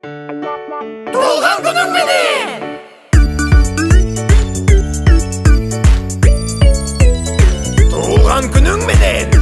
도강근육맨인 도강근육맨인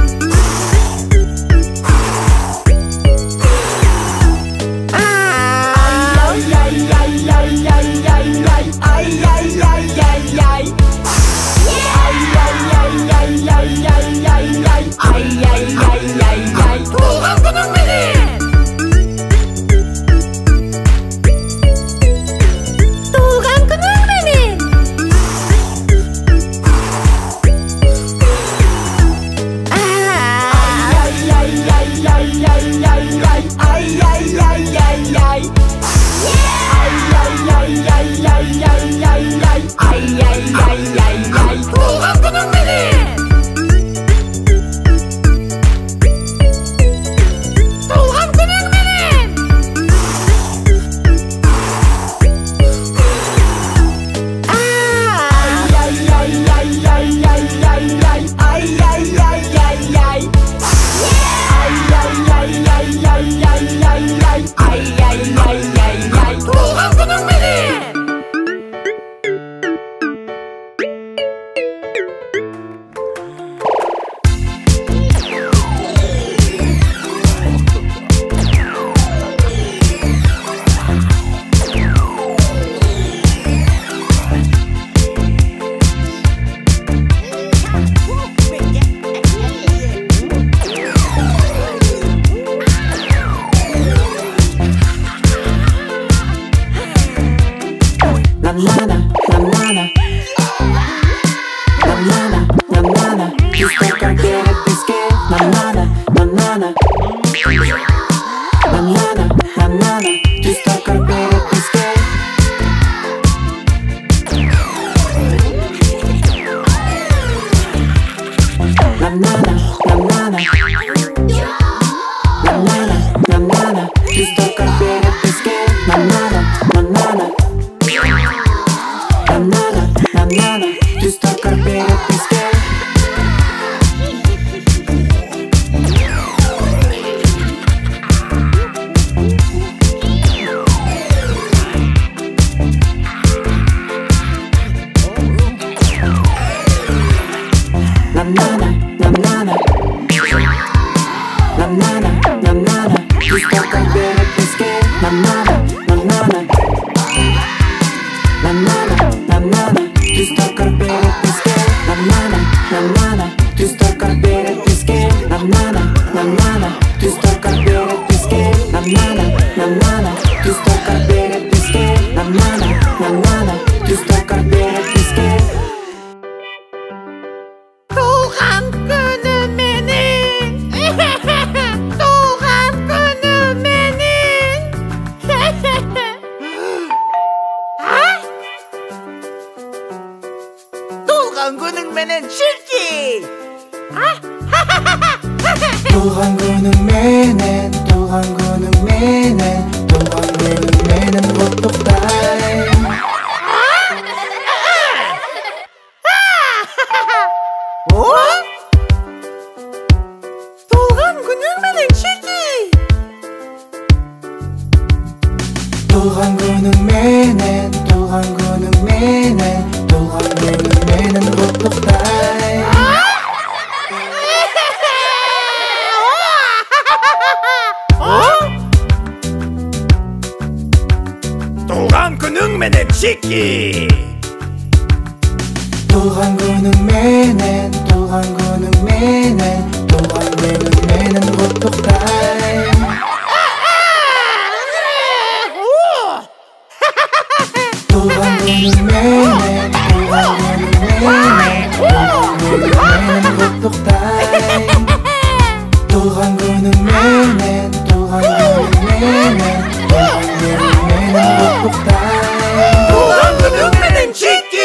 도강근육맨은 실기. 도강근육맨은 도강근육맨은 로또타임. 어? 도강근육맨은 실기. 도강근육맨은 로또타임. 도강근육맨인 식기. 도강근육맨은 로또타임. 도강근육맨은 로또타임. 도강근육맨은 로또타임. 도강근육맨인 식기.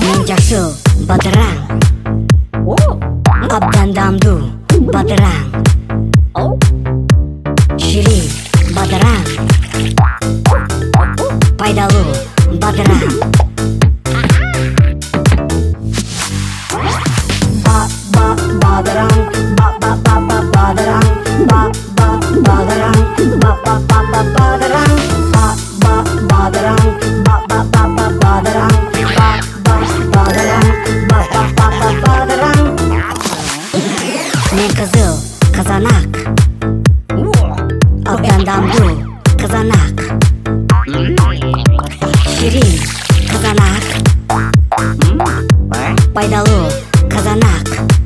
Мен жақсы батыраң, абдан дамду батыраң, ширин батыраң, пайдалуу батыраң. Бадыраң, бадыраң, бадыраң, бадыраң, бадыраң, бадыраң. Мен қызыл қызанақ, абдан дамду қызанақ, ширин қызанақ, пайдалуу қызанақ.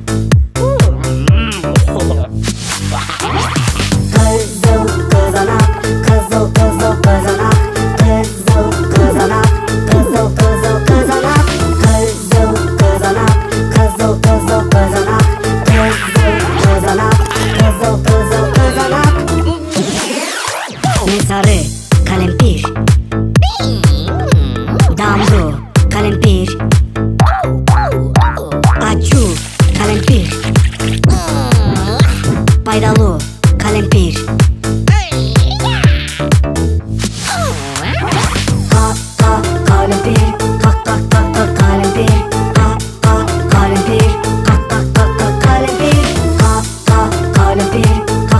Қызыл қызанақ, қызыл қызанақ, қызыл қызанақ, қызыл қызанақ, қызыл қызанақ, қызыл қызанақ, қызыл қызанақ. Мен сары калемпир, дамду калемпир, ачуу калемпир, пайдалуу калемпир. Калемпир, калемпир, калемпир, калемпир, калемпир,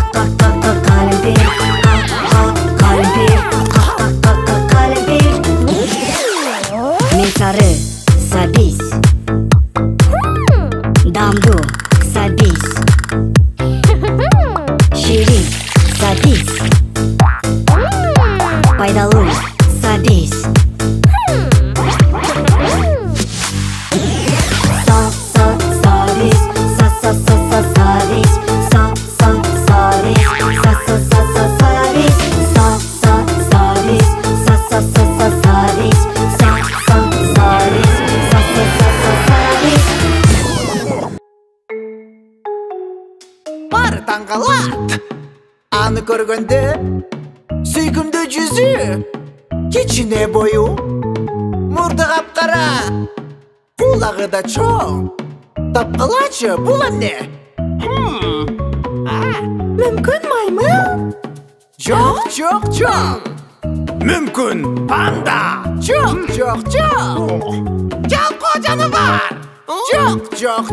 калемпир. Мен сары сабиз, дамду сабиз, ширин сабиз, пайдалуу сабиз. Бар таңғалат, аны көргенде сүйкімді жүзі, кичине бою, мұрты қап-қара, құлағы да чоң. Тапқылачы, бұл не? Мүмкін маймыл? Жоқ. Мүмкін панда. Жоқ. Жалқы жаныбар. Жоқ.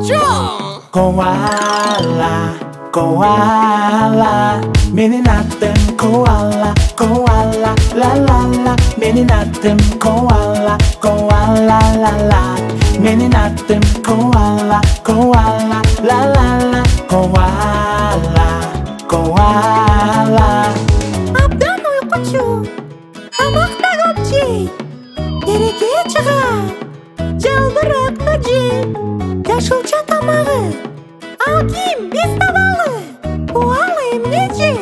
Koala, koala, менин атым koala, koala, la la la, менин атым koala, koala, la la, менин атым koala, koala, la la la, koala, koala. Абдан ұйқычу, тамақта көп жей, тереке шыға, жалбырақта жей, жашылча тамағы, ал ким бес табалы, қуалы емне жей.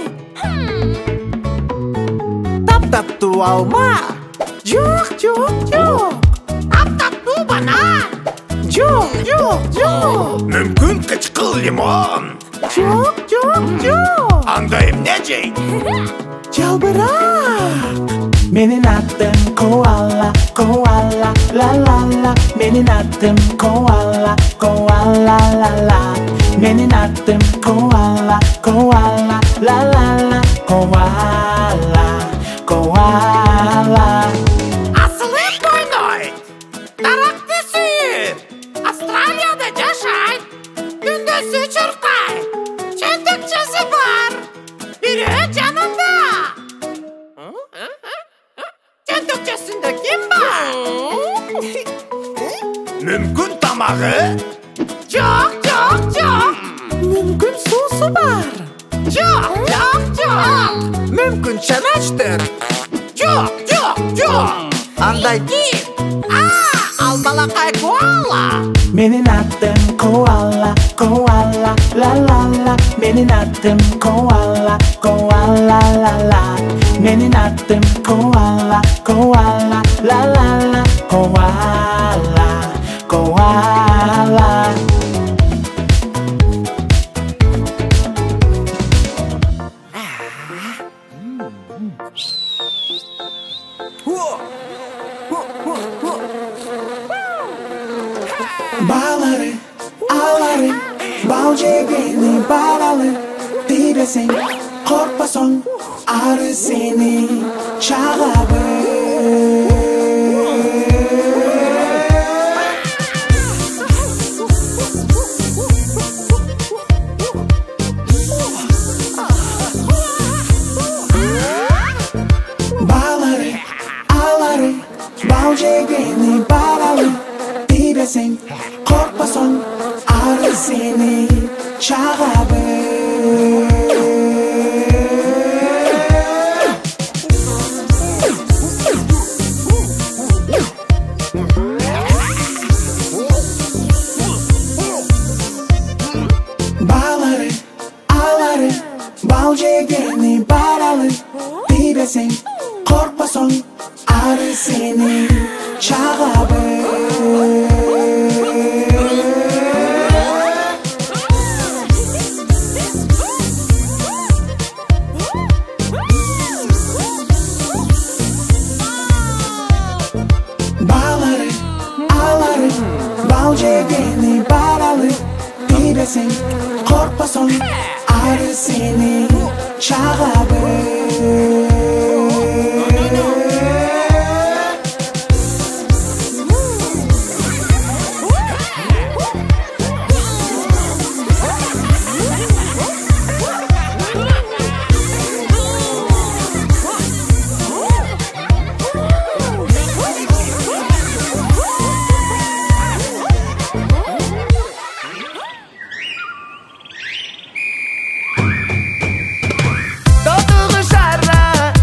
Тап-тапту алма, жоқ. Ап-тапту банан, жоқ. Мүмкін қышқыл лимон. Жоқ. Анда емне жейді? Жалбырақ. Менин атым koala, koala, la la la, менин атым koala, koala, la la, менин атым koala, koala, la la la, koala, koala. Асылы қойной, дарақты сүйір, Австралияда жашай, күндесі чұрқай, чөндікчесі бар, бірі жанында. Чөндікчесінде кем бар? Мүмкін тамағы? Жоқ. Мүмкін сусы бар? Жоқ. Мүмкін шанаштыр? Жоқ. Андай кем? Ал балақай коала. Менин атым koala, koala, la la la, менин атым koala, koala, la la, менин атым koala, koala, la la la, koala, koala. Bağları, ağları, bal jegeni baralı. Dibesing, korkmason, arı seni çağabı. Bağları, ağları, bal jegeni baralı. Dibesing, korkmason, arı seni çağabı. Bağları, ağları, bal jegeni baralı. Dibesing, korkmason, arı seni çağabı. Bağları, ağları, bal jegeni baralı. Dibesing, korkmason, arı seni çağabı. Totuğu şarra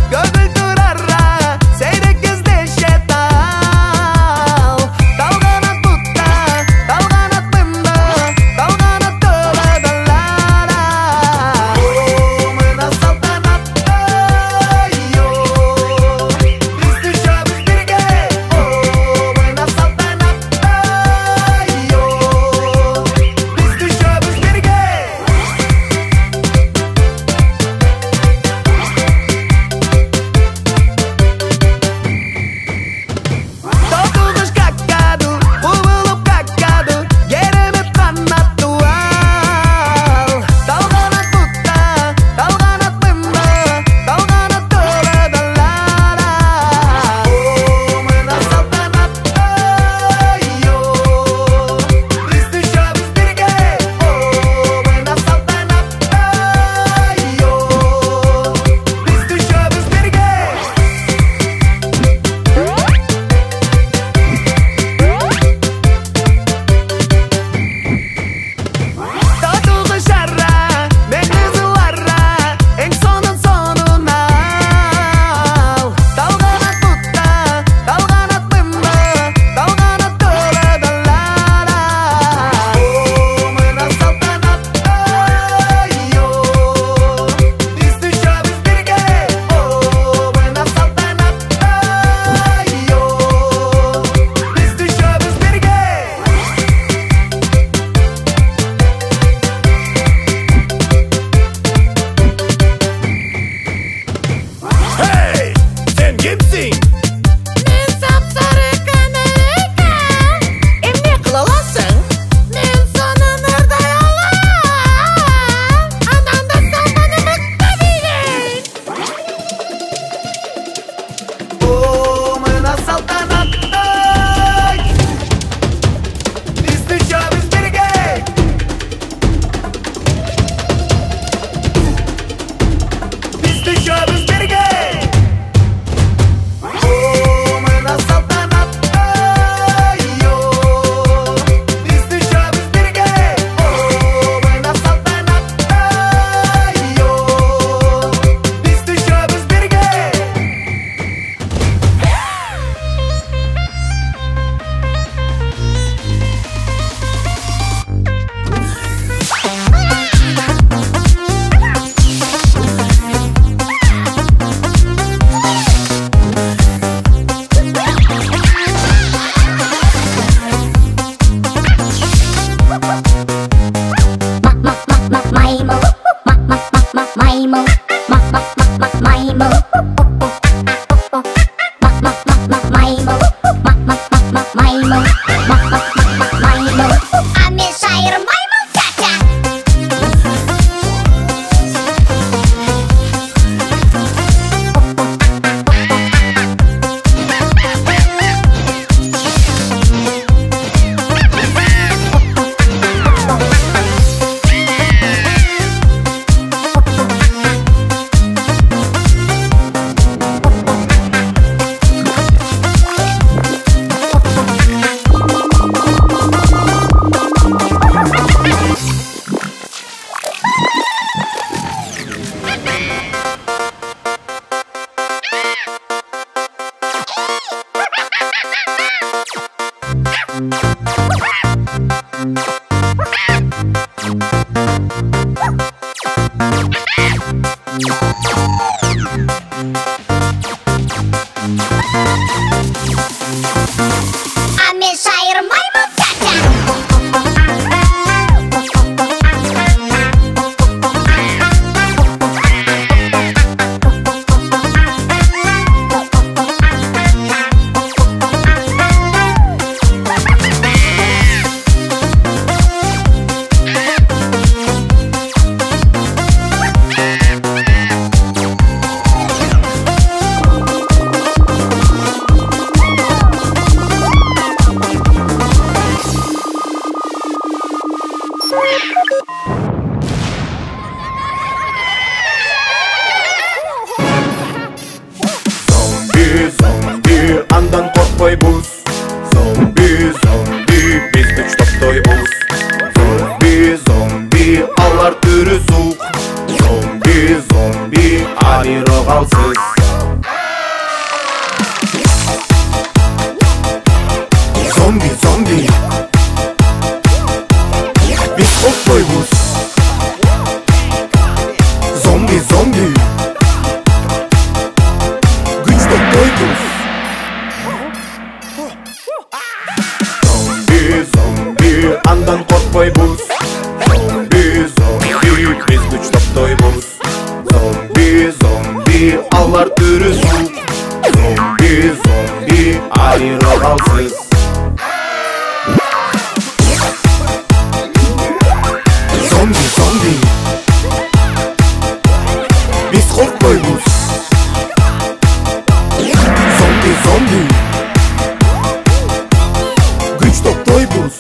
Ambil sayur maymun caca. Zombi, andan korkmayбыз. Zombi, biz güç toplayбыз. Zombi, алар түрі суық. Zombi, айрылғансыз. Zombi, biz korkmayбыз. Zombi, güç toplayбыз. Zombi, andan korkmayбыз. Zombi, biz güç toplayбыз. Zombi, алар түрі суық. Zombi, айрылғансыз. Zombi, biz korkmayбыз. Zombi, güç toplayбыз.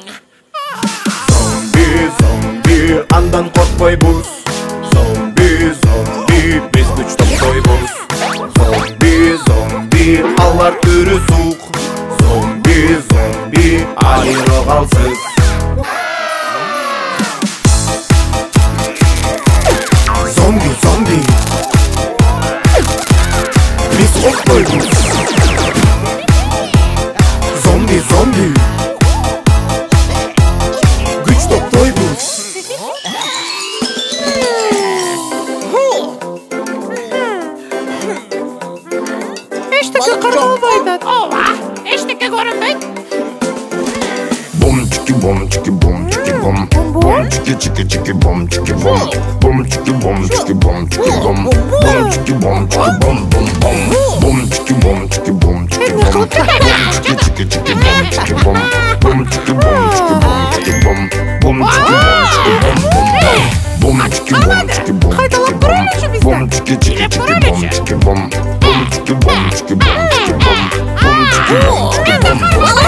Zombi, andan korkmayбыз. Zombi, biz güç toplayбыз. Zombi, алар түрі суық. Zombi, айрылғансыз. Zombi, biz korkmayбыз. Zombi, güç toplayбыз. Eşteki kırılmaydı. Ova, eşteki görünmeyin. Bom chiki bom chiki bom chiki bom. Bom chiki chiki chiki bom chiki bom. Bom chiki bom chiki bom chiki bom. Bom chiki bom chiki bom bom bom. Bom chiki bom chiki bom chiki bom. Bom chiki chiki chiki bom chiki bom. Bom chiki bom chiki bom chiki bom. Bom chiki bom chiki bom bom bom. Bom chiki bom chiki bom chiki bom. Bom chiki chiki chiki bom chiki bom. Bom chiki bom chiki bom chiki bom. Bom chiki bom chiki bom bom bom.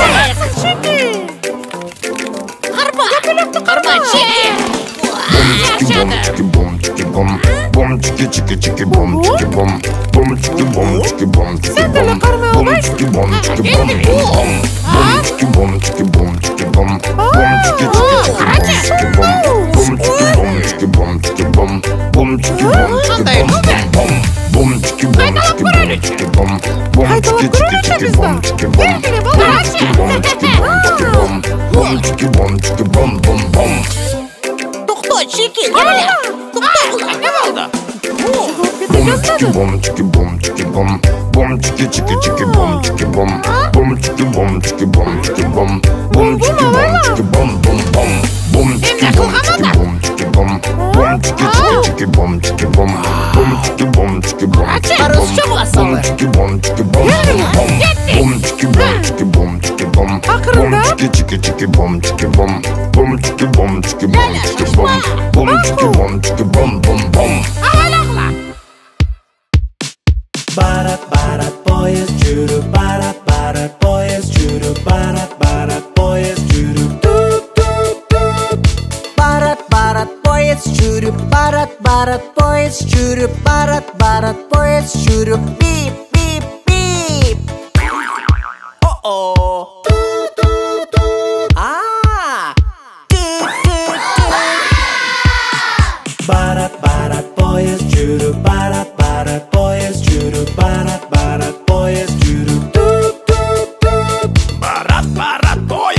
Karma çeki. Bom chiki bom chiki bom. Bom chiki chiki chiki bom chiki bom. Bom chiki bom chiki bom chiki bom. Bom chiki bom chiki bom bom bom. Bom chiki bom chiki bom chiki bom. Bom chiki chiki chiki bom chiki bom. Bom chiki bom chiki bom chiki bom. Bom chiki bom chiki bom bom bom. Bom chiki bom chiki bom chiki bom. Bom chiki chiki chiki bom chiki bom. Bom chiki bom chiki bom chiki bom. Bom chiki bom chiki bom bom bom. Tukto çeki. Gel. Tukto. Ne oldu? Bom chiki bom chiki bom chiki bom. Bom chiki chiki chiki bom chiki bom. Bom chiki bom chiki bom chiki bom. Bom chiki bom chiki bom bom bom. Bom chiki bom chiki bom chiki bom. Bom chiki chiki chiki bom chiki bom. Bom chiki bom chiki bom chiki bom. Bom chiki bom chiki bom bom bom. Bom chiki bom chiki bom chiki bom. Bom chiki chiki chiki bom chiki bom. Bom chiki bom chiki bom chiki bom. Bom chiki bom chiki bom bom bom. Barat barat poyezd yürü, barat barat poyezd yürü, barat barat poyezd yürü. Tut tut tut. Barat barat poyezd yürü, barat barat poyezd yürü, barat barat poyezd yürü. Bip bip bip. Oh. Tut tut tut. Ah. Tut tut tut. Barat barat poyezd yürü, barat barat poyezd yürü, barat barat poyezd yürü. Tut tut tut. Barat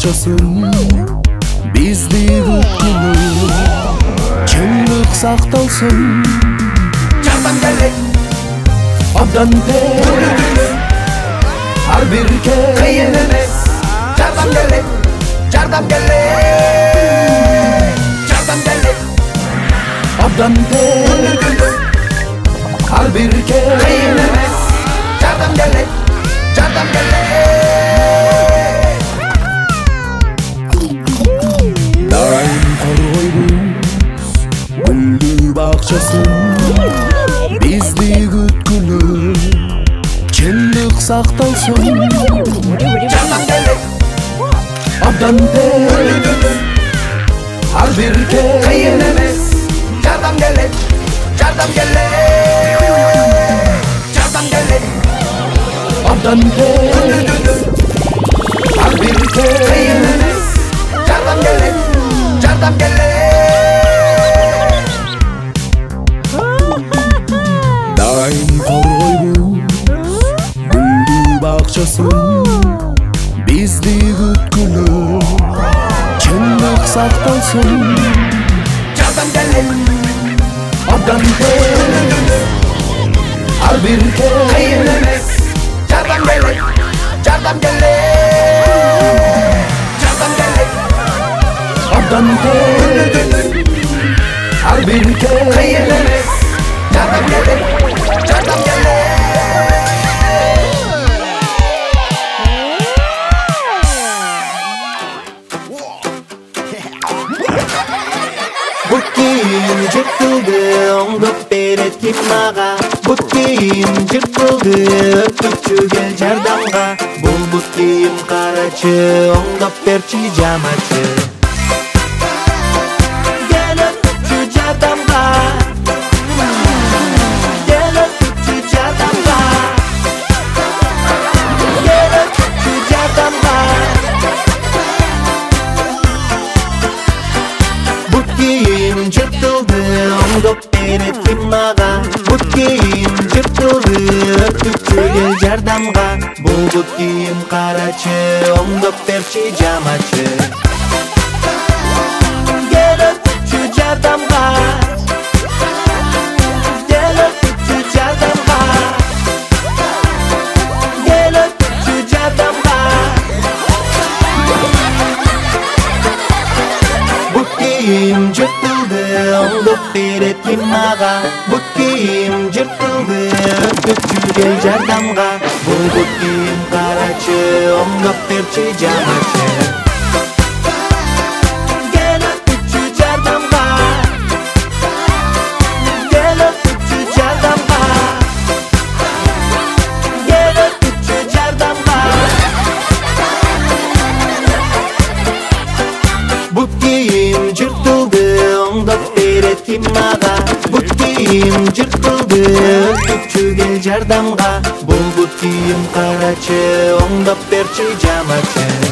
бакчасын бизди күткүлө чындык сакталсын. Жардам керек Абдан тез ар бирге кыйын эмес. Жардам керек, жардам керек, жардам керек. Абдан тез ар бирге Кыйын эмес. Жардам керек, жардам керек. дайым коргойбуз гүлдүү бакчасын бизди күткүлө чындык сакталсын. Жардам керек Абдан тез ар бирге кыйын эмес. Жардам керек, жардам керек, жардам керек. Абдан тез ар бирге Кыйын эмес. Жардам керек, жардам керек. дайым коргойбуз гүлдүү бакчасын бизди күткүлө чындык сакталсын. Жардам керек Абдан тез ар бирге кыйын эмес. Жардам керек, жардам керек, жардам керек. Абдан тез ар бирге Кыйын эмес. Жардам керек, жардам керек. Бут кийим жыртылды оңдоп берет ким мага. Бут кийим жыртылды өтүкчү кел жардамга. Бул бут кийим карачы оңдоп берчи жамачы. Кел өтүкчү жардамга. Кел өтүкчү жардамга. Кел өтүкчү жардамга. Бут кийим жыртылды оңдоп берет ким мага. Бут кийим жыртылды өтүкчү кел жардамга. Бул бут кийим карачы оңдоп берчи жамачы. Кел өтүкчү жардамга. Кел өтүкчү жардамга. Кел өтүкчү жардамга. Бут кийим жыртылды оңдоп берет ким мага. Бут кийим жыртылды өтүкчү кел жардамга. Бул бут кийим карачы оңдоп берчи жамачы. Кел өтүкчү жардамга. Кел өтүкчү жардамга. Кел өтүкчү жардамга. Бут кийим жыртылды оңдоп берет ким мага. Бут кийим жыртылды өтүкчү кел жардамга. Бул бут кийим карачы оңдоп берчи жамачы.